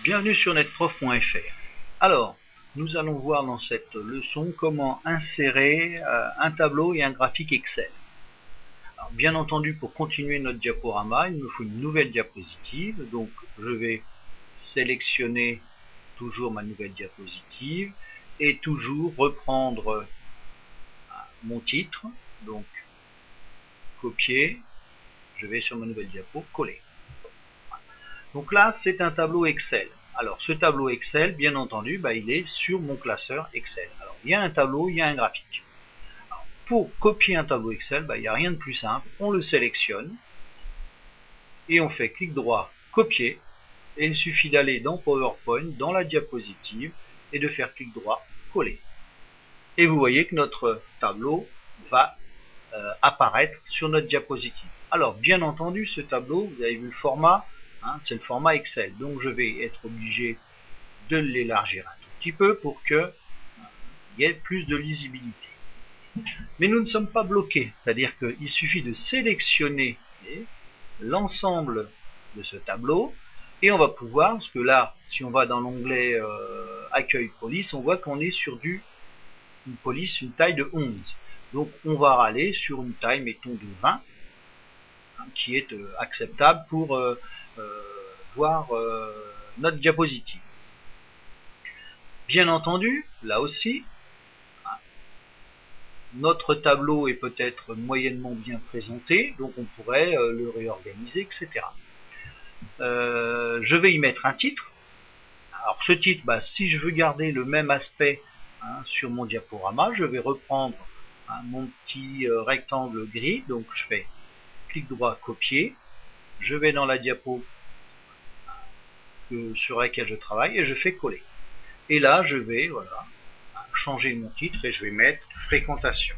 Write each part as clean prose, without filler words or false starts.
Bienvenue sur netprof.fr. Alors, nous allons voir dans cette leçon comment insérer un tableau et un graphique Excel. Alors, bien entendu, pour continuer notre diaporama, il me faut une nouvelle diapositive. Donc, je vais sélectionner toujours ma nouvelle diapositive et toujours reprendre mon titre. Donc, copier, je vais sur ma nouvelle diapo, coller. Donc là, c'est un tableau Excel. Alors, ce tableau Excel, bien entendu, il est sur mon classeur Excel. Alors, il y a un tableau, il y a un graphique. Alors, pour copier un tableau Excel, il n'y a rien de plus simple. On le sélectionne et on fait clic droit, copier. Et il suffit d'aller dans PowerPoint, dans la diapositive, et de faire clic droit, coller. Et vous voyez que notre tableau va apparaître sur notre diapositive. Alors, bien entendu, ce tableau, vous avez vu le format, c'est le format Excel. Donc, je vais être obligé de l'élargir un tout petit peu pour qu'il y ait plus de lisibilité. Mais nous ne sommes pas bloqués. C'est-à-dire qu'il suffit de sélectionner l'ensemble de ce tableau et on va pouvoir, parce que là, si on va dans l'onglet Accueil police, on voit qu'on est sur une police, une taille de 11. Donc, on va aller sur une taille, mettons, de 20, qui est acceptable pour voir notre diapositive. Bien entendu, là aussi, notre tableau est peut-être moyennement bien présenté, donc on pourrait le réorganiser, etc. Je vais y mettre un titre. Alors ce titre, si je veux garder le même aspect sur mon diaporama, je vais reprendre mon petit rectangle gris, donc je fais clic droit, copier, je vais dans la diapo sur laquelle je travaille et je fais coller. Et là, je vais changer mon titre et je vais mettre fréquentation.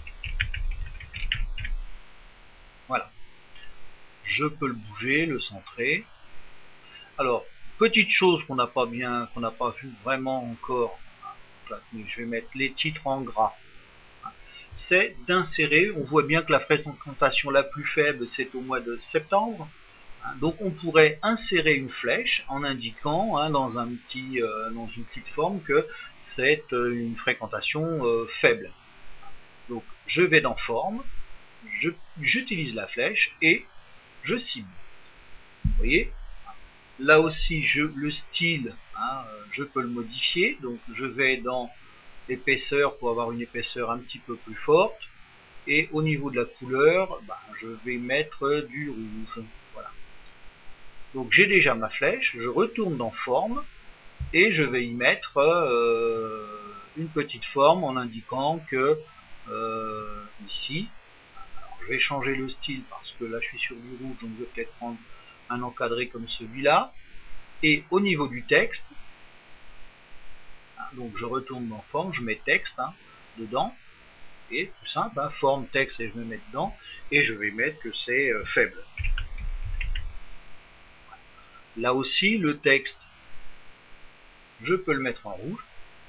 Voilà. Je peux le bouger, le centrer. Alors, petite chose qu'on n'a pas vu vraiment encore, je vais mettre les titres en gras. C'est d'insérer, on voit bien que la fréquentation la plus faible, c'est au mois de septembre. Donc on pourrait insérer une flèche en indiquant dans une petite forme que c'est une fréquentation faible. Donc je vais dans forme, j'utilise la flèche et je cible. Vous voyez, là aussi le style, je peux le modifier. Donc je vais dans épaisseur pour avoir une épaisseur un petit peu plus forte. Et au niveau de la couleur, je vais mettre du rouge. Voilà. Donc j'ai déjà ma flèche, je retourne dans forme et je vais y mettre une petite forme en indiquant que ici, alors je vais changer le style parce que là je suis sur du rouge, donc je vais peut-être prendre un encadré comme celui-là. Et au niveau du texte, donc je retourne dans forme, je mets texte dedans, et tout simple, forme texte et je me mets dedans, et je vais mettre que c'est faible. Là aussi, le texte, je peux le mettre en rouge.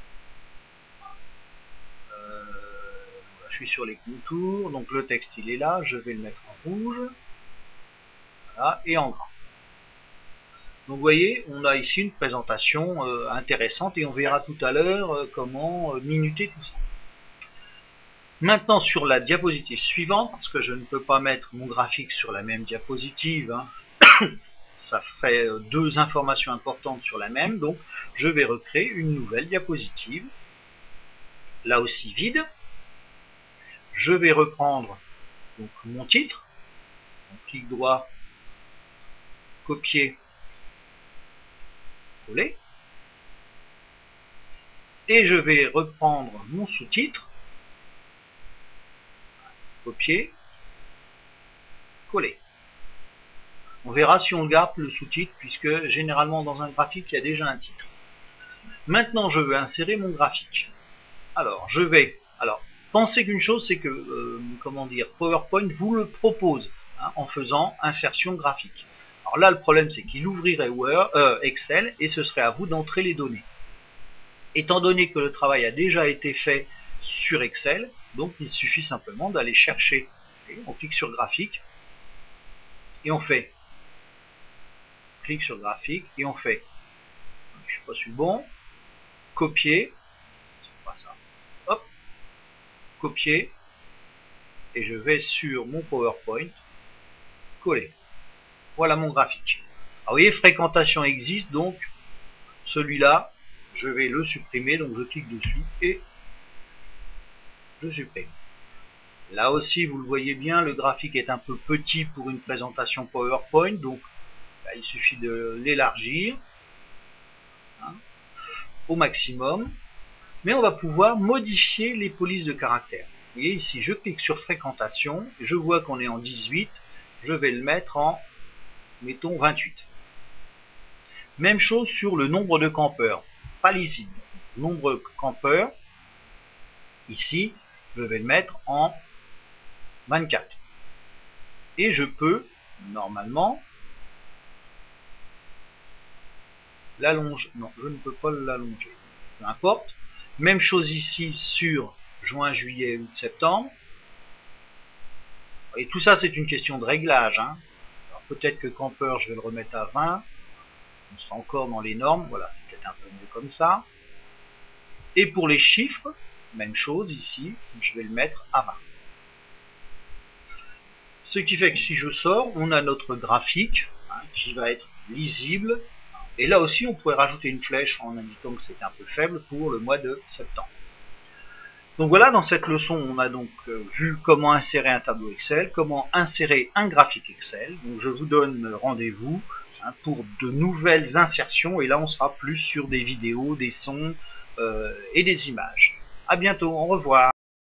Je suis sur les contours, donc le texte il est là, je vais le mettre en rouge. Voilà, et en grand. Donc vous voyez, on a ici une présentation intéressante et on verra tout à l'heure comment minuter tout ça. Maintenant sur la diapositive suivante, parce que je ne peux pas mettre mon graphique sur la même diapositive, ça ferait deux informations importantes sur la même, donc je vais recréer une nouvelle diapositive, là aussi vide. Je vais reprendre donc mon titre, donc, clic droit, copier, coller, et je vais reprendre mon sous-titre, copier, coller. On verra si on garde le sous-titre, puisque généralement dans un graphique, il y a déjà un titre. Maintenant, je veux insérer mon graphique. Alors, pensez qu'une chose, c'est que, PowerPoint vous le propose en faisant insertion graphique. Alors là, le problème, c'est qu'il ouvrirait Excel et ce serait à vous d'entrer les données. Étant donné que le travail a déjà été fait sur Excel, donc il suffit simplement d'aller chercher. On clique sur graphique et on fait clic sur graphique et on fait fois sur le bon, copier, c'est pas ça, hop, copier, et je vais sur mon PowerPoint, coller. Voilà mon graphique. Alors, vous voyez, fréquentation existe, donc celui-là, je vais le supprimer, donc je clique dessus et je supprime. Là aussi, vous le voyez bien, le graphique est un peu petit pour une présentation PowerPoint, donc là, il suffit de l'élargir au maximum. Mais on va pouvoir modifier les polices de caractère. Vous voyez ici, je clique sur fréquentation, je vois qu'on est en 18, je vais le mettre en, mettons, 28. Même chose sur le nombre de campeurs, pas lisible. Nombre de campeurs, ici, je vais le mettre en 24. Et je peux, normalement, l'allonger. Non, je ne peux pas l'allonger. Peu importe. Même chose ici sur juin, juillet, août, septembre. Et tout ça, c'est une question de réglage. Peut-être que campeur, je vais le remettre à 20. On sera encore dans les normes. Voilà, c'est peut-être un peu mieux comme ça. Et pour les chiffres, même chose ici. Je vais le mettre à 20. Ce qui fait que si je sors, on a notre graphique qui va être lisible. Et là aussi, on pourrait rajouter une flèche en indiquant que c'est un peu faible pour le mois de septembre. Donc voilà, dans cette leçon, on a donc vu comment insérer un tableau Excel, comment insérer un graphique Excel. Donc je vous donne rendez-vous pour de nouvelles insertions. Et là, on sera plus sur des vidéos, des sons et des images. À bientôt, au revoir.